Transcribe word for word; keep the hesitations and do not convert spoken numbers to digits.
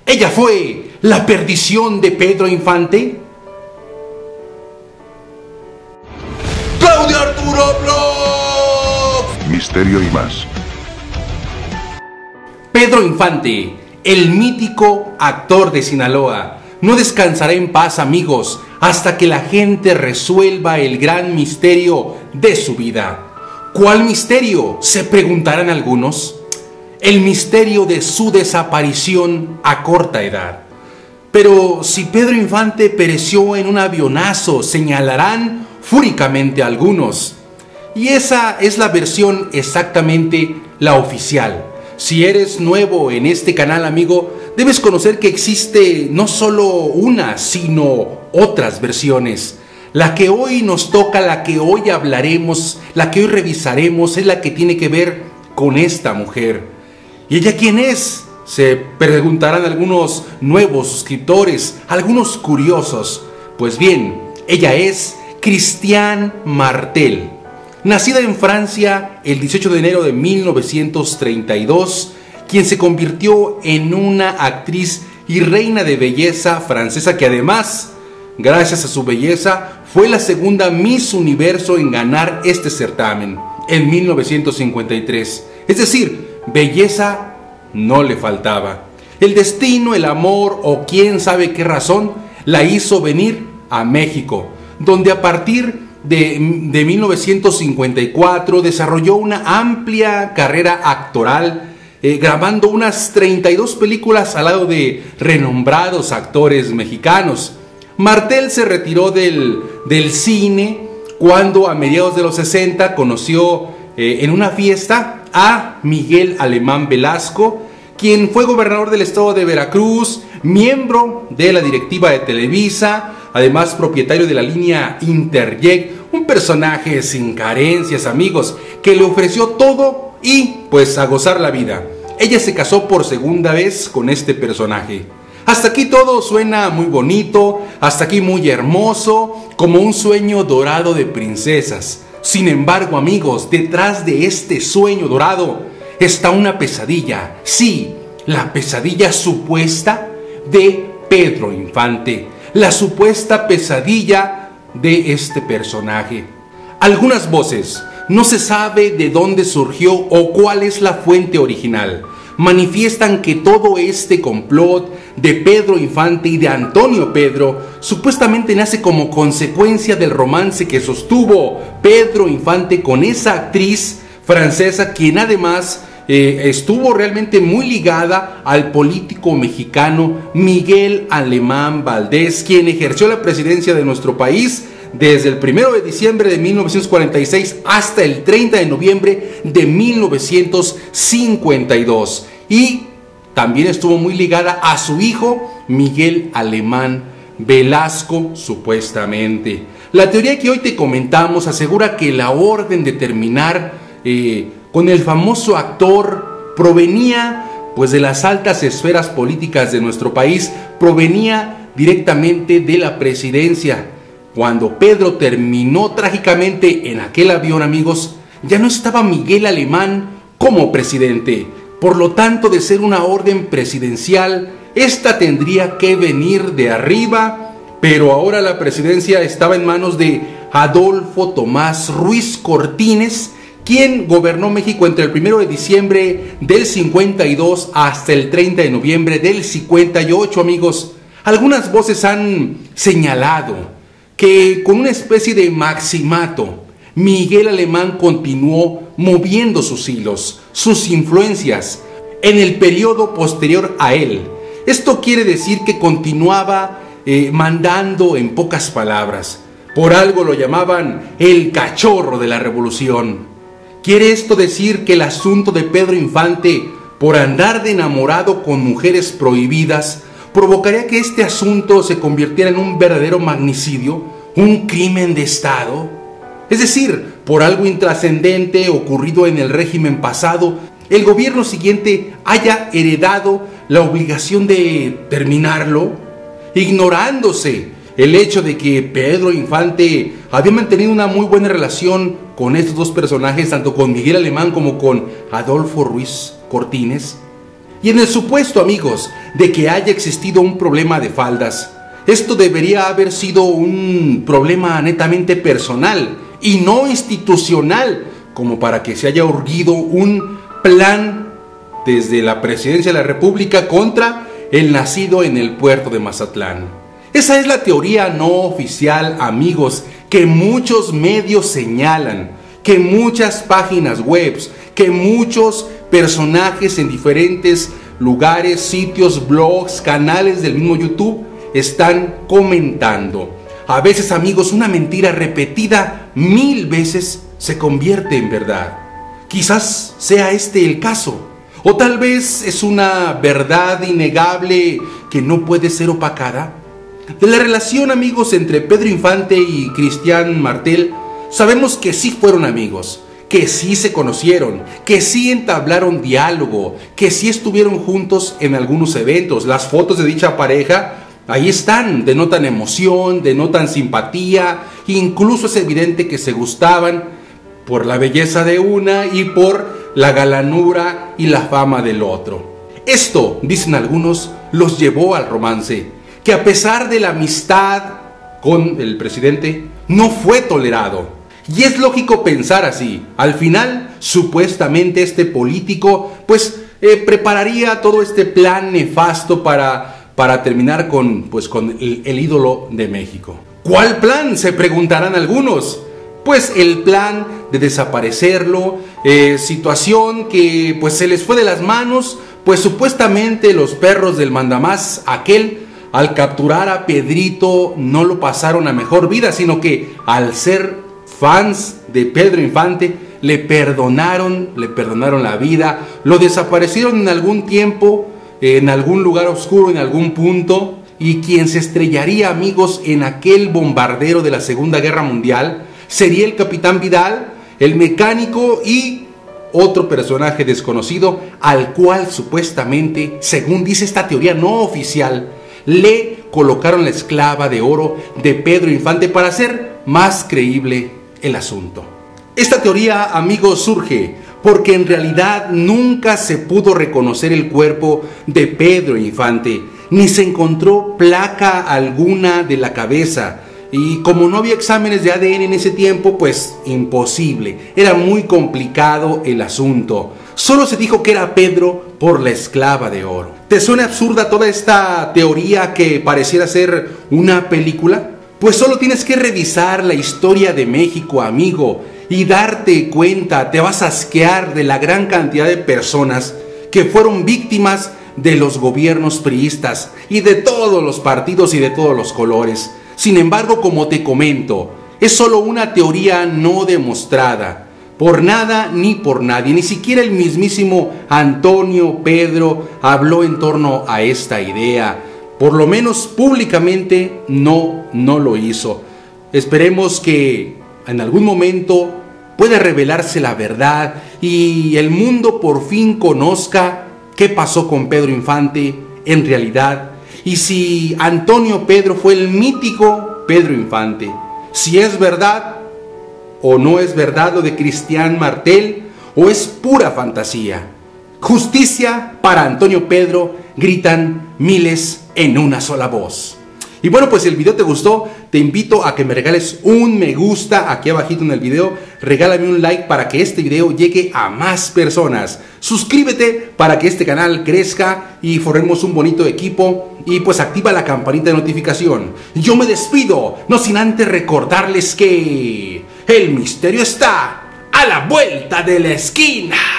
¿Ella fue la perdición de Pedro Infante? ¡Claudio Arturo Blog! Misterio y más. Pedro Infante, el mítico actor de Sinaloa, no descansará en paz, amigos, hasta que la gente resuelva el gran misterio de su vida. ¿Cuál misterio?, se preguntarán algunos. El misterio de su desaparición a corta edad. Pero si Pedro Infante pereció en un avionazo, señalarán fúricamente algunos. Y esa es la versión exactamente la oficial. Si eres nuevo en este canal, amigo, debes conocer que existe no solo una, sino otras versiones. La que hoy nos toca, la que hoy hablaremos, la que hoy revisaremos, es la que tiene que ver con esta mujer. ¿Y ella quién es?, se preguntarán algunos nuevos suscriptores, algunos curiosos. Pues bien, ella es Christiane Martel. Nacida en Francia el dieciocho de enero de mil novecientos treinta y dos, quien se convirtió en una actriz y reina de belleza francesa que además, gracias a su belleza, fue la segunda Miss Universo en ganar este certamen en mil novecientos cincuenta y tres. Es decir, belleza no le faltaba. El destino, el amor o quién sabe qué razón la hizo venir a México, donde a partir de, de mil novecientos cincuenta y cuatro desarrolló una amplia carrera actoral, eh, grabando unas treinta y dos películas al lado de renombrados actores mexicanos. Martel se retiró del, del cine cuando a mediados de los sesenta conoció eh, en una fiesta a Miguel Alemán Velasco, quien fue gobernador del estado de Veracruz, miembro de la directiva de Televisa, además propietario de la línea Interjet, un personaje sin carencias, amigos, que le ofreció todo y pues a gozar la vida. Ella se casó por segunda vez con este personaje. Hasta aquí todo suena muy bonito, hasta aquí muy hermoso, como un sueño dorado de princesas. Sin embargo, amigos, detrás de este sueño dorado está una pesadilla. Sí, la pesadilla supuesta de Pedro Infante. La supuesta pesadilla de este personaje. Algunas voces, no se sabe de dónde surgió o cuál es la fuente original, manifiestan que todo este complot de Pedro Infante y de Antonio Pedro supuestamente nace como consecuencia del romance que sostuvo Pedro Infante con esa actriz francesa, quien además eh, estuvo realmente muy ligada al político mexicano Miguel Alemán Valdés, quien ejerció la presidencia de nuestro país desde el primero de diciembre de mil novecientos cuarenta y seis hasta el treinta de noviembre de mil novecientos cincuenta y dos. Y también estuvo muy ligada a su hijo Miguel Alemán Velasco, supuestamente. La teoría que hoy te comentamos asegura que la orden de terminar eh, con el famoso actor provenía pues de las altas esferas políticas de nuestro país, provenía directamente de la presidencia. Cuando Pedro terminó trágicamente en aquel avión, amigos, ya no estaba Miguel Alemán como presidente. Por lo tanto, de ser una orden presidencial, esta tendría que venir de arriba, pero ahora la presidencia estaba en manos de Adolfo Tomás Ruiz Cortines, quien gobernó México entre el primero de diciembre del cincuenta y dos hasta el treinta de noviembre del cincuenta y ocho, amigos. Algunas voces han señalado que con una especie de maximato, Miguel Alemán continuó moviendo sus hilos, sus influencias, en el periodo posterior a él. Esto quiere decir que continuaba eh, mandando en pocas palabras. Por algo lo llamaban el cachorro de la revolución. ¿Quiere esto decir que el asunto de Pedro Infante, por andar de enamorado con mujeres prohibidas, provocaría que este asunto se convirtiera en un verdadero magnicidio, un crimen de Estado? Es decir, por algo intrascendente ocurrido en el régimen pasado, el gobierno siguiente haya heredado la obligación de terminarlo, ignorándose el hecho de que Pedro Infante había mantenido una muy buena relación con estos dos personajes, tanto con Miguel Alemán como con Adolfo Ruiz Cortines. Y en el supuesto, amigos, de que haya existido un problema de faldas, esto debería haber sido un problema netamente personal y no institucional, como para que se haya urgido un plan desde la Presidencia de la República contra el nacido en el puerto de Mazatlán. Esa es la teoría no oficial, amigos, que muchos medios señalan, que muchas páginas web, que muchos personajes en diferentes lugares, sitios, blogs, canales del mismo YouTube están comentando. A veces, amigos, una mentira repetida mil veces se convierte en verdad. Quizás sea este el caso, o tal vez es una verdad innegable que no puede ser opacada. De la relación, amigos, entre Pedro Infante y Cristian Martel, sabemos que sí fueron amigos, que sí se conocieron, que sí entablaron diálogo, que sí estuvieron juntos en algunos eventos. Las fotos de dicha pareja ahí están, denotan emoción, denotan simpatía, incluso es evidente que se gustaban por la belleza de una y por la galanura y la fama del otro. Esto, dicen algunos, los llevó al romance, que a pesar de la amistad con el presidente, no fue tolerado. Y es lógico pensar así. Al final, supuestamente este político, pues, eh, prepararía todo este plan nefasto para, para terminar con, pues, con el, el ídolo de México. ¿Cuál plan?, se preguntarán algunos. Pues el plan de desaparecerlo, eh, situación que pues se les fue de las manos, pues supuestamente los perros del mandamás aquel, al capturar a Pedrito, no lo pasaron a mejor vida, sino que al ser fans de Pedro Infante, le perdonaron, le perdonaron la vida, lo desaparecieron en algún tiempo, en algún lugar oscuro, en algún punto, y quien se estrellaría, amigos, en aquel bombardero de la Segunda Guerra Mundial, sería el Capitán Vidal, el mecánico y otro personaje desconocido, al cual supuestamente, según dice esta teoría no oficial, le colocaron la esclava de oro de Pedro Infante para hacer más creíble el asunto. Esta teoría, amigos, surge porque en realidad nunca se pudo reconocer el cuerpo de Pedro Infante, ni se encontró placa alguna de la cabeza. Y como no había exámenes de A D N en ese tiempo, pues imposible, era muy complicado el asunto. Solo se dijo que era Pedro por la esclava de oro. ¿Te suena absurda toda esta teoría que pareciera ser una película? Pues solo tienes que revisar la historia de México, amigo, y darte cuenta, te vas a asquear de la gran cantidad de personas que fueron víctimas de los gobiernos priistas y de todos los partidos y de todos los colores. Sin embargo, como te comento, es solo una teoría no demostrada, por nada ni por nadie. Ni siquiera el mismísimo Antonio Pedro habló en torno a esta idea. Por lo menos públicamente no, no lo hizo. Esperemos que en algún momento pueda revelarse la verdad y el mundo por fin conozca qué pasó con Pedro Infante en realidad. Y si Antonio Pedro fue el mítico Pedro Infante, si es verdad o no es verdad lo de Cristian Martel, o es pura fantasía. Justicia para Antonio Pedro, gritan miles en una sola voz. Y bueno, pues si el video te gustó, te invito a que me regales un me gusta aquí abajito en el video. Regálame un like para que este video llegue a más personas. Suscríbete para que este canal crezca y formemos un bonito equipo. Y pues activa la campanita de notificación. Yo me despido, no sin antes recordarles que el misterio está a la vuelta de la esquina.